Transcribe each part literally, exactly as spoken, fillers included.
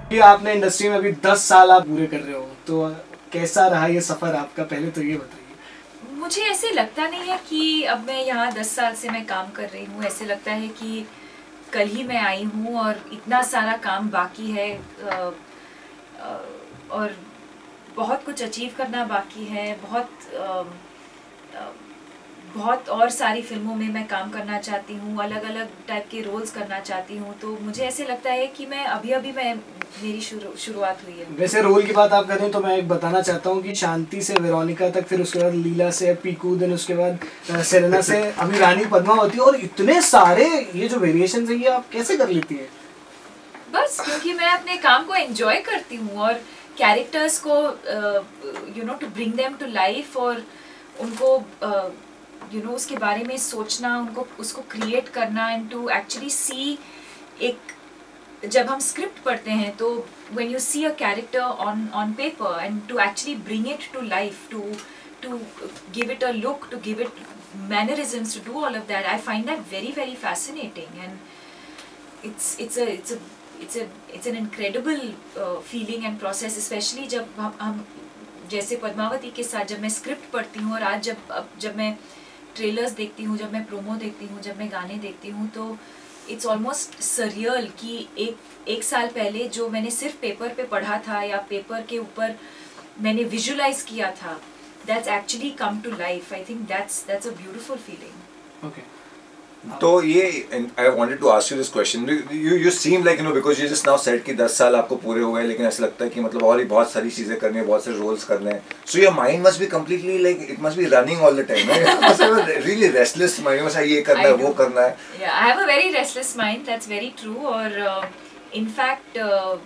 कि आपने इंडस्ट्री में अभी दस साल आप पूरे कर रहे हो, तो कैसा रहा ये सफर आपका, पहले तो ये बताइए। मुझे ऐसे लगता नहीं है कि अब मैं यहाँ दस साल से मैं काम कर रही हूँ। ऐसे लगता है कि कल ही मैं आई हूँ और इतना सारा काम बाकी है, आ, आ, और बहुत कुछ अचीव करना बाकी है। बहुत आ, आ, बहुत और सारी फिल्मों में मैं काम करना चाहती हूँ, अलग अलग टाइप के रोल्स करना चाहती हूँ। तो मुझे ऐसे लगता है कि मैं अभी अभी मैं मेरी शुरू शुरुआत हुई है। वैसे रोल की बात आप करें तो मैं एक बताना चाहता हूँ कि शांति से वेरोनिका तक, फिर उसके बाद लीला से पीकू, देन उसके बाद सेरेना से अभी रानी पद्मावती, और इतने सारे ये जो वेरिएशन है ये आप कैसे कर लेती है? बस क्योंकि मैं अपने काम को एंजॉय करती हूँ और कैरेक्टर्स को you know to bring them to life, और उनको uh, you you know know, उसके बारे में सोचना, उनको उसको क्रिएट करना, एंड टू एक्चुअली सी एक, जब हम स्क्रिप्ट पढ़ते हैं तो when you see a character on on paper and to actually bring it to life, to to give it a look, to give it mannerisms, to do all of that, I find that very very fascinating, and it's it's a it's a it's a it's an incredible feeling and process, specially जब हम हम जैसे पद्मावती के साथ जब मैं script पढ़ती हूँ, और आज जब अब जब मैं ट्रेलर्स देखती हूँ, जब मैं प्रोमो देखती हूँ, जब मैं गाने देखती हूँ, तो इट्स ऑलमोस्ट सरियल कि एक एक साल पहले जो मैंने सिर्फ पेपर पे पढ़ा था या पेपर के ऊपर मैंने विजुअलाइज किया था, that's actually come to life. I think that's that's a beautiful feeling. Okay, तो ये I wanted to ask you this question, you you seem like you know because you just now said कि दस साल आपको पूरे हो गए, लेकिन ऐसा लगता है कि मतलब और ही बहुत सारी चीजें करनी है, बहुत सारे रोल्स करने हैं, so your mind must be completely like it must be running all the time, मतलब रियली रेस्टलेस माइंड, मतलब ये करना है वो करना है। या I have a very restless mind, that's very true, और इनफैक्ट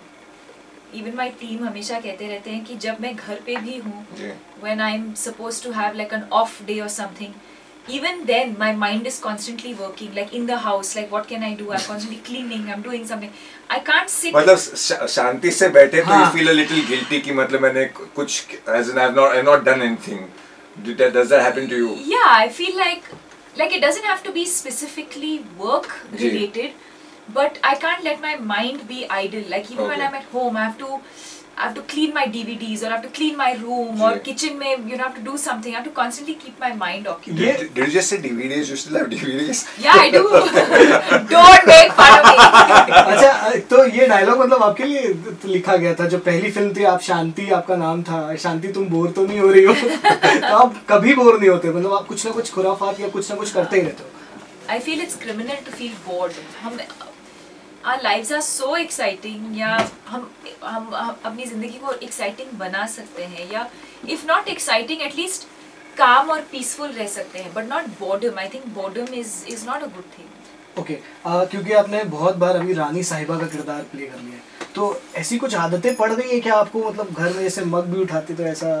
इवन माय टीम हमेशा कहते रहते हैं कि जब मैं घर पे भी हूँ, when I am supposed to have like an off day और something, even then my mind is constantly working, like in the house, like what can I do, I'm constantly cleaning, I'm doing something, I can't sit, मतलब शांति से बैठे तो you feel a little guilty कि मतलब मैंने कुछ as in I've not I've not done anything. Does that happen to you? Yeah, I feel like like it doesn't have to be specifically work related, but I can't let my mind be idle, like even okay. when I'm at home I have to I have to clean my D V Ds, or I have to clean my room, yeah. or kitchen में you know have to do something. I have to constantly keep my mind occupied. Yeah. Did, did you just say D V Ds? You still have D V Ds? Yeah, I do. Don't make fun of me. अच्छा, तो ये dialogue मतलब आपके लिए लिखा गया था, जो पहली फिल्म थी, आप शांति आपका नाम था, शांति तुम बोर तो नहीं हो रही हो? तो आप कभी बोर नहीं होते, मतलब आप कुछ ना कुछ खुराफात या कुछ ना कुछ करते ही रहते हो। I feel it's criminal to feel bored. हम Our lives are so exciting, या हम हम अपनी जिंदगी को एक्साइटिंग बना सकते हैं, या if not exciting at least calm और peaceful रह सकते हैं, but not boredom. I think boredom is is not a good thing. Okay, क्योंकि आपने बहुत बार अभी रानी साहिबा का किरदार प्ले कर लिया है, तो ऐसी कुछ आदतें पड़ गई है क्या आपको, मतलब घर में जैसे मग भी उठाती तो ऐसा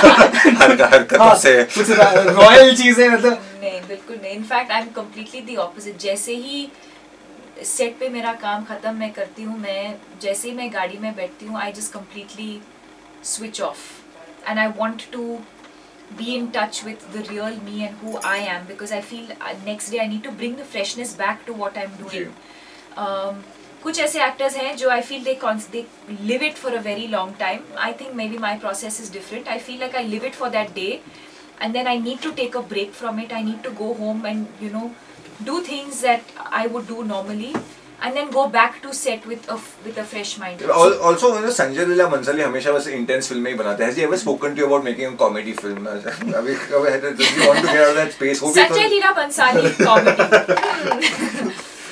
हरकतों से कुछ रॉयल चीजें, मतलब नहीं, बिल्कुल नहीं। In fact I am completely the opposite. जैसे ही सेट पे मेरा काम खत्म मैं करती हूँ, मैं जैसे ही मैं गाड़ी में बैठती हूँ, I just completely switch off, and I want to be in touch with the real me and who I am, because I feel uh, next day I need to bring the freshness back to what I'm doing. Um, कुछ ऐसे actors हैं जो I feel they they live it for a very long time. I think maybe my process is different. I feel like I live it for that day, and then I need to take a break from it. I need to go home and you know do things that I would do normally, and then go back to set with a with a fresh mind. Also, you know, Sanjay Leela Bhansali हमेशा बस intense फिल्में ही बनाते हैं. Has he ever spoken to you about making a comedy film? अभी कब है? Does he want to get out of that space? Sanjay Leela Bhansali comedy.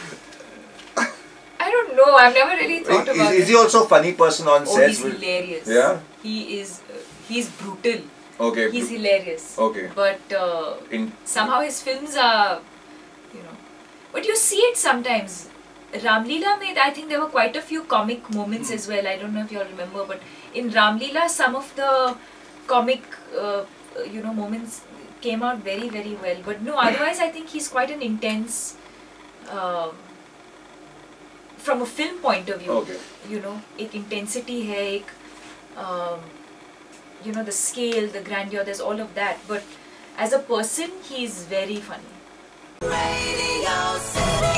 I don't know. I've never really thought is, about is, it. Is he also a funny person on oh, set? He's hilarious. Yeah. He is. Uh, he's brutal. Okay. He's hilarious. Okay. But uh, In, somehow his films are, you know, but you see it sometimes. Ramleela made, I think there were quite a few comic moments as well. I don't know if you all remember, but in Ramleela, some of the comic, uh, you know, moments came out very, very well. But no, otherwise, I think he's quite an intense, uh, from a film point of view. Okay. You know, एक intensity है, एक, um, you know, the scale, the grandeur, there's all of that. But as a person, he's very funny. Radio City.